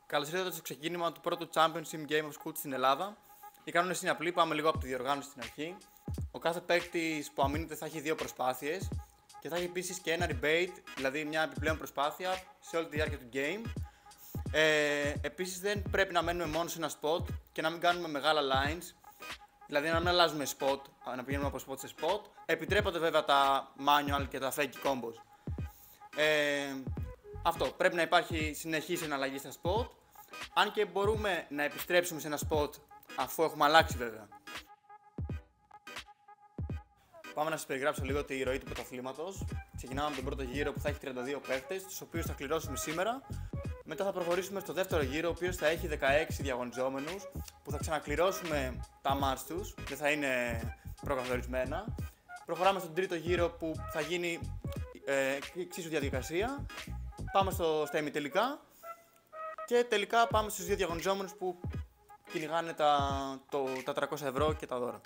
Καλώς ήρθατε στο ξεκίνημα του πρώτου Championship Game of Scoot στην Ελλάδα. Οι κανόνες είναι απλοί, πάμε λίγο από τη διοργάνωση στην αρχή. Ο κάθε παίκτης που αμήνεται θα έχει 2 προσπάθειες και θα έχει επίσης και ένα rebate, δηλαδή μια επιπλέον προσπάθεια σε όλη τη διάρκεια του game. Επίσης δεν πρέπει να μένουμε μόνο σε ένα spot και να μην κάνουμε μεγάλα lines, δηλαδή να μην αλλάζουμε spot, να πηγαίνουμε από spot σε spot. Επιτρέπονται βέβαια τα manual και τα fake combos. Αυτό, πρέπει να υπάρχει συνεχής εναλλαγή στα spot, αν και μπορούμε να επιστρέψουμε σε ένα spot αφού έχουμε αλλάξει βέβαια. Πάμε να σας περιγράψω λίγο τη ροή του πρωταθλήματος. Ξεκινάμε από τον πρώτο γύρο που θα έχει 32 παίκτες, τους οποίους θα κληρώσουμε σήμερα. Μετά θα προχωρήσουμε στο δεύτερο γύρο, ο οποίος θα έχει 16 διαγωνιζόμενους, που θα ξανακληρώσουμε τα μάτς τους, δεν θα είναι προκαθορισμένα. Προχωράμε στον τρίτο γύρο που θα γίνει εξίσου διαδικασία. Πάμε στα ημιτελικά και τελικά πάμε στους 2 διαγωνιζόμενους που κυνηγάνε τα 300 ευρώ και τα δώρα.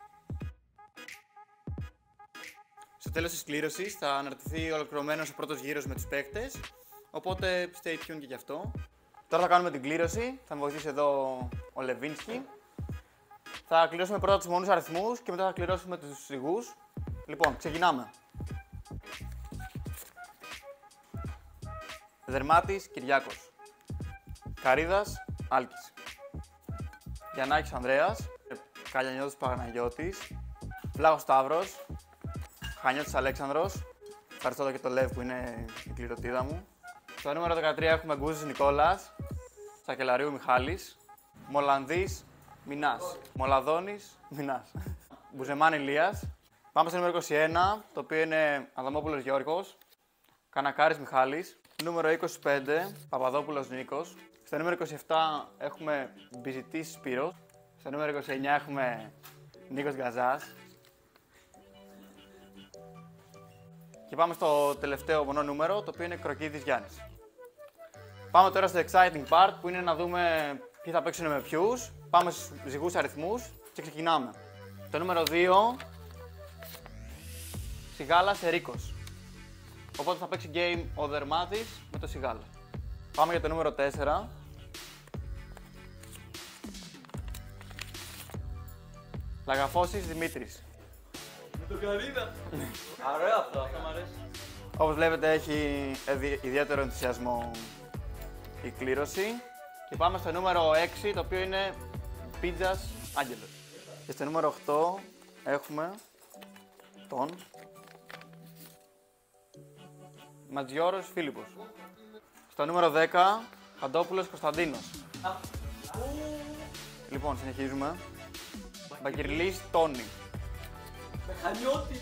Στο τέλος της κλήρωσης θα αναρτηθεί ολοκληρωμένος ο πρώτος γύρος με τους παίκτες, οπότε stay tuned και γι' αυτό. Τώρα θα κάνουμε την κλήρωση, θα με βοηθήσει εδώ ο Λεβίνσκι. Θα κληρώσουμε πρώτα τους μονούς αριθμούς και μετά θα κληρώσουμε τους ζυγούς. Λοιπόν, ξεκινάμε. Δερμάτης Κυριάκος. Καρίδας Άλκης. Γιαννάκης Ανδρέας. Καλιανιώτης Παναγιώτης. Βλάχος Σταύρος. Χανιώτης Αλέξανδρος. Ευχαριστώ και το Λεύ που είναι η κληρωτίδα μου. Στο νούμερο 13 έχουμε Γκούζης Νικόλας. Σακελαρίου Μιχάλης. Μολανδής Μινάς. Μολαδόνης Μινάς. Μπουζεμάν Ηλίας. Πάμε στο νούμερο 21, το οποίο είναι Αδαμόπουλος Γιώργος. Κανακάρης Μιχάλης. Νούμερο 25, Παπαδόπουλος Νίκος. Στο νούμερο 27 έχουμε Μπιζητής Σπύρος. Στο νούμερο 29 έχουμε Νίκος Γκαζάς. Και πάμε στο τελευταίο μονό νούμερο, το οποίο είναι Κροκίδης Γιάννης. Πάμε τώρα στο exciting part, που είναι να δούμε ποιοι θα παίξουν με ποιους. Πάμε στους ζυγούς αριθμούς και ξεκινάμε. Το νούμερο 2, Σιγάλας Ερίκος. Οπότε θα παίξει game ο Δερμάτης με το Σιγάλα. Πάμε για το νούμερο 4. Λαγαφώσης Δημήτρης. Με τον Καρίδα. Ωραίο αυτό μου αρέσει. Όπως βλέπετε έχει ιδιαίτερο ενθουσιασμό η κλήρωση. Και πάμε στο νούμερο 6, το οποίο είναι Πίτζας Άγγελος. Και στο νούμερο 8 έχουμε τον Ματζιώρος Φίλιππος. Στο νούμερο 10, Χαντόπουλος Κωνσταντίνος. Λοιπόν, συνεχίζουμε. Μπακυρλής Τόνι. Χανιώτη.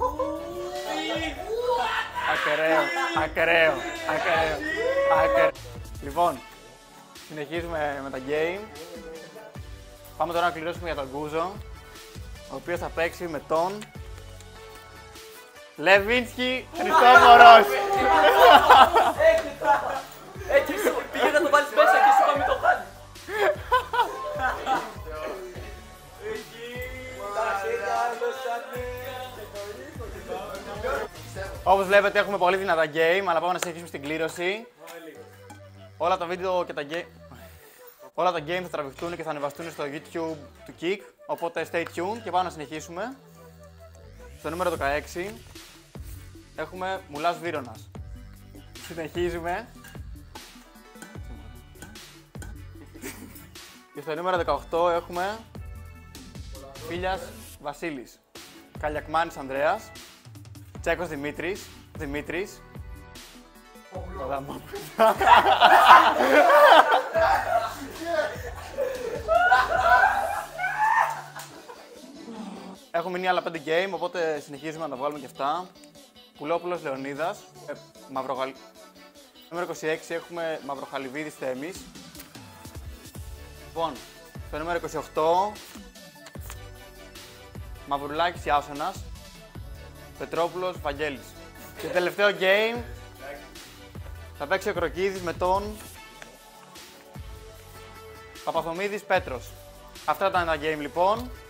Ακραίο. Λοιπόν, συνεχίζουμε με τα game. Πάμε τώρα να κληρώσουμε για τον Γκούζο, ο οποίος θα παίξει με τον Λεβίνσκι Χριστόφορος. Πήγε να το βάλεις μέσα και σου είπα μην το κάνεις. Όπως βλέπετε έχουμε πολύ δυνατά game, αλλά πάμε να συνεχίσουμε στην κλήρωση. Όλα τα βίντεο και τα game... Όλα τα games θα τραβηχτούν και θα ανεβαστούν στο YouTube του Kik, οπότε stay tuned και πάμε να συνεχίσουμε. Στο νούμερο 16 έχουμε Μουλάς Βύρονας. Συνεχίζουμε. Και στο νούμερο 18 έχουμε Φίλιας Βασίλης. Καλιακμάνης Ανδρέας. Τσέκος Δημήτρης. Έχουν μείνει άλλα 5 game, οπότε συνεχίζουμε να τα βγάλουμε και αυτά. Πουλόπουλος Λεωνίδας, Νούμερο 26 έχουμε Μαυροχαλιβίδης Θέμης. Λοιπόν, στο νούμερο 28, Μαυρουλάκης Ιάσονας, Πετρόπουλος Βαγγέλης. Και τελευταίο game, θα παίξει ο Κροκίδης με τον Παπαθομίδης Πέτρος. Αυτά ήταν τα game λοιπόν.